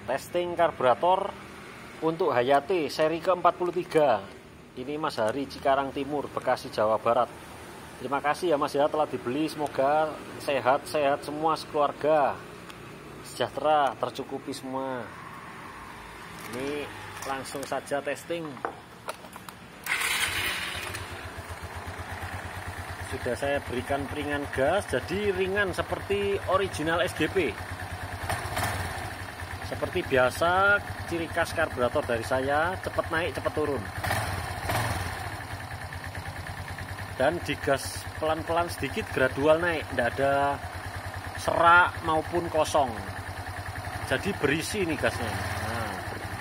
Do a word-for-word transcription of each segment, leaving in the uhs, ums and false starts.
Testing karburator untuk Hayate seri ke empat puluh tiga. Ini Mas Hari, Cikarang Timur, Bekasi, Jawa Barat. Terima kasih ya Mas ya telah dibeli. Semoga sehat-sehat semua sekeluarga, sejahtera, tercukupi semua. Ini langsung saja testing. Sudah saya berikan peringan gas, jadi ringan seperti original S G P. Seperti biasa, ciri khas karburator dari saya, cepat naik, cepat turun. Dan digas pelan-pelan sedikit, gradual naik, tidak ada serak maupun kosong. Jadi berisi nih gasnya. Nah.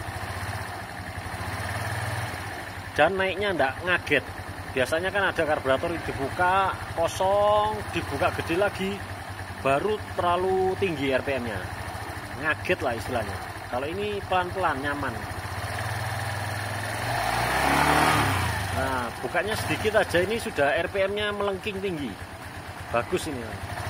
Dan naiknya tidak ngaget. Biasanya kan ada karburator dibuka kosong, dibuka gede lagi, baru terlalu tinggi R P M-nya. Ngaget lah istilahnya. Kalau ini pelan-pelan, nyaman. Nah, bukanya sedikit aja, ini sudah R P M-nya melengking tinggi. Bagus ini.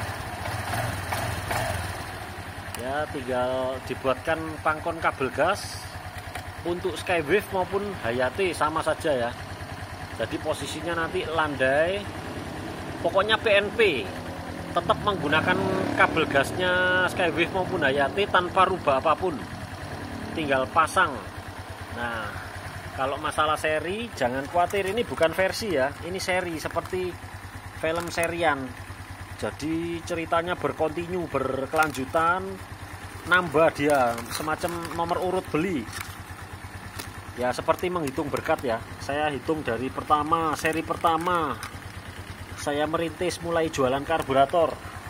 Ya, tinggal dibuatkan pangkon kabel gas untuk Skywave maupun Hayate sama saja ya. Jadi posisinya nanti landai. Pokoknya P N P. Tetap menggunakan kabel gasnya Skywave maupun Hayate tanpa rubah apapun, tinggal pasang. Nah, kalau masalah seri jangan khawatir, ini bukan versi ya, ini seri seperti film serian. Jadi ceritanya berkontinu, berkelanjutan, nambah dia semacam nomor urut beli ya, seperti menghitung berkat ya. Saya hitung dari pertama, seri pertama saya merintis mulai jualan karburator.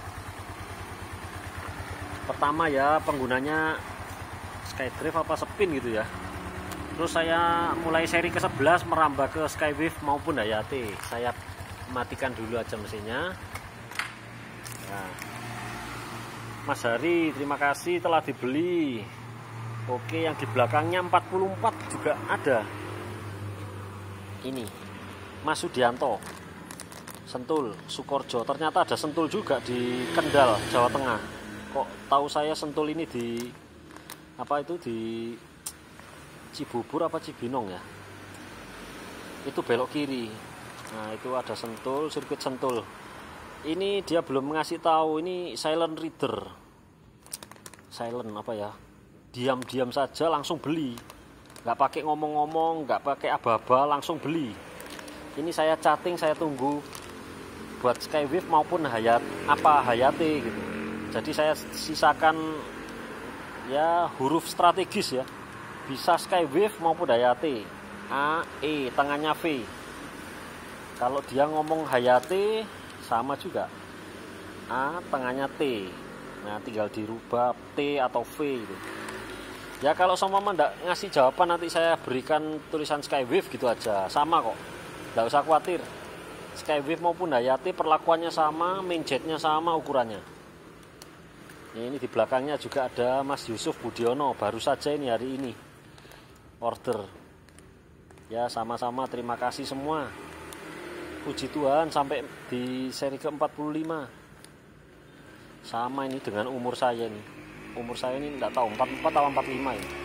Pertama ya penggunanya Skydrive apa Spin gitu ya. Terus saya mulai seri ke sebelas merambah ke Skywave maupun Hayate. Saya matikan dulu aja mesinnya. Nah, Mas Hari, terima kasih telah dibeli. Oke, yang di belakangnya empat puluh empat juga ada. Ini Mas Sudianto, Sentul, Sukorjo. Ternyata ada Sentul juga di Kendal, Jawa Tengah. Kok tahu saya Sentul ini di apa itu di Cibubur apa Cibinong ya? Itu belok kiri. Nah, itu ada Sentul, sirkuit Sentul. Ini dia belum ngasih tahu, ini silent reader. Silent apa ya? Diam-diam saja langsung beli. Nggak pakai ngomong-ngomong, nggak pakai aba-aba, langsung beli. Ini saya chatting, saya tunggu buat Skywave maupun Hayat apa Hayate gitu. Jadi saya sisakan ya huruf strategis ya. Bisa Skywave maupun Hayate. A, E, tangannya V. Kalau dia ngomong Hayate sama juga. A, tangannya T. Nah, tinggal dirubah T atau V gitu. Ya kalau sama mama nggak ngasih jawaban, nanti saya berikan tulisan Skywave gitu aja. Sama kok. Nggak usah khawatir. Skywave maupun Hayate perlakuannya sama, main jetnya sama ukurannya. Ini di belakangnya juga ada Mas Yusuf Budiono, baru saja ini hari ini order. Ya sama-sama, terima kasih semua. Puji Tuhan sampai di seri ke empat puluh lima. Sama ini dengan umur saya nih. Umur saya ini enggak tahu empat puluh empat atau empat puluh lima ini.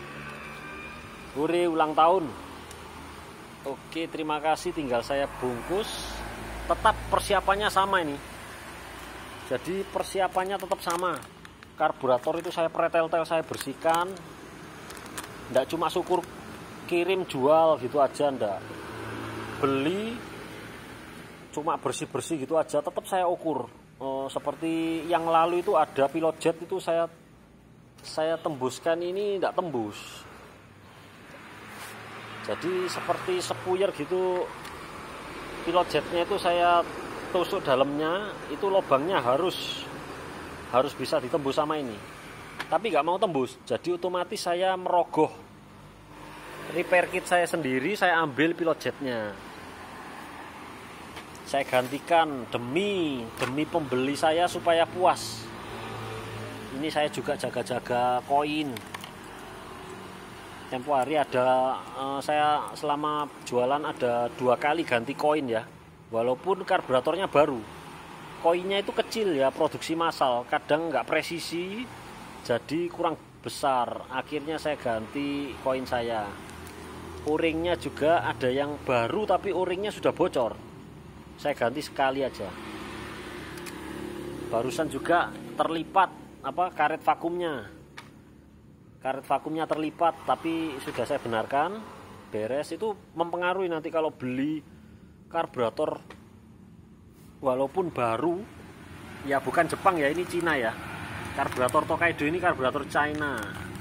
Hore ulang tahun. Oke, terima kasih, tinggal saya bungkus. Tetap persiapannya sama ini. Jadi persiapannya tetap sama. Karburator itu saya pretel-tel, saya bersihkan. Enggak cuma syukur kirim jual gitu aja, enggak. Beli cuma bersih-bersih gitu aja, tetap saya ukur. Oh, seperti yang lalu itu ada pilot jet itu saya saya tembuskan, ini enggak tembus. Jadi seperti sepuyer gitu, pilot jetnya itu saya tusuk dalamnya, itu lubangnya harus harus bisa ditembus sama ini. Tapi nggak mau tembus, jadi otomatis saya merogoh repair kit saya sendiri, saya ambil pilot jetnya. Saya gantikan demi demi pembeli saya supaya puas. Ini saya juga jaga-jaga koin. Tempo hari ada eh, saya selama jualan ada dua kali ganti koin ya. Walaupun karburatornya baru, koinnya itu kecil ya, produksi massal, kadang nggak presisi, jadi kurang besar. Akhirnya saya ganti koin saya. O-ringnya juga ada yang baru tapi o-ringnya sudah bocor. Saya ganti sekali aja. Barusan juga terlipat apa karet vakumnya. Karet vakumnya terlipat tapi sudah saya benarkan, beres. Itu mempengaruhi nanti kalau beli karburator walaupun baru, ya bukan Jepang ya, ini Cina ya. Karburator Tokaido ini karburator China,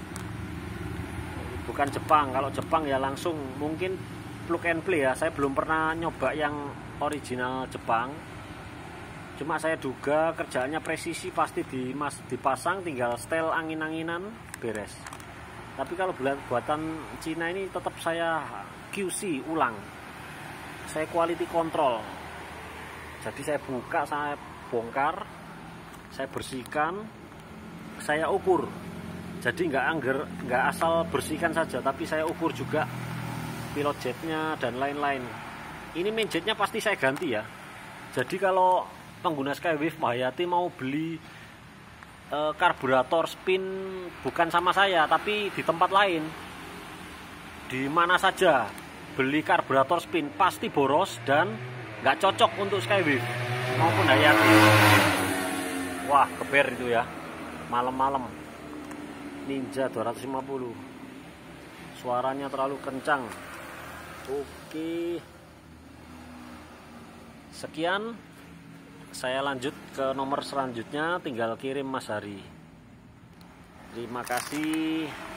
bukan Jepang. Kalau Jepang ya langsung mungkin plug and play ya. Saya belum pernah nyoba yang original Jepang. Cuma saya duga kerjaannya presisi, pasti dimas dipasang tinggal setel angin-anginan beres. Tapi kalau buatan Cina ini tetap saya Q C ulang. Saya quality control. Jadi saya buka, saya bongkar, saya bersihkan, saya ukur. Jadi nggak angger, nggak asal bersihkan saja, tapi saya ukur juga pilot jetnya dan lain-lain. Ini main jetnya pasti saya ganti ya. Jadi kalau pengguna Skywave Mahayati mau beli e, karburator spin bukan sama saya, tapi di tempat lain, di mana saja beli karburator spin pasti boros dan nggak cocok untuk Skywave maupun Hayati. Wah, geber itu ya, malam-malam. Ninja dua ratus lima puluh, suaranya terlalu kencang. Oke, sekian, saya lanjut ke nomor selanjutnya, tinggal kirim Mas Hari. Terima kasih.